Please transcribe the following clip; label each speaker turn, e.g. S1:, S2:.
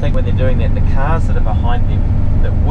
S1: think when they're doing that, the cars that are behind them that